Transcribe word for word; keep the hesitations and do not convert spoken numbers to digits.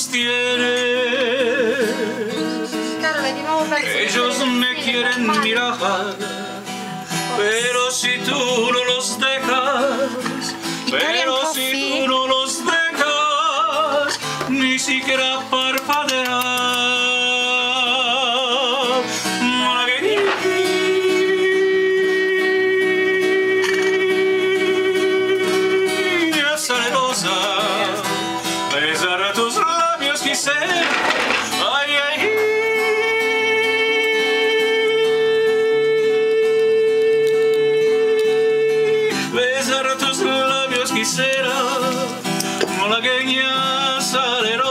tienes. Ellos me quieren mirar, pero si tú no los dejas, pero si tú no los dejas, ni siquiera parpadear. Malagueña salerosa, besar tus labios quise. Ay, ay. Besar tus labios quisiera, malagueña salerosa.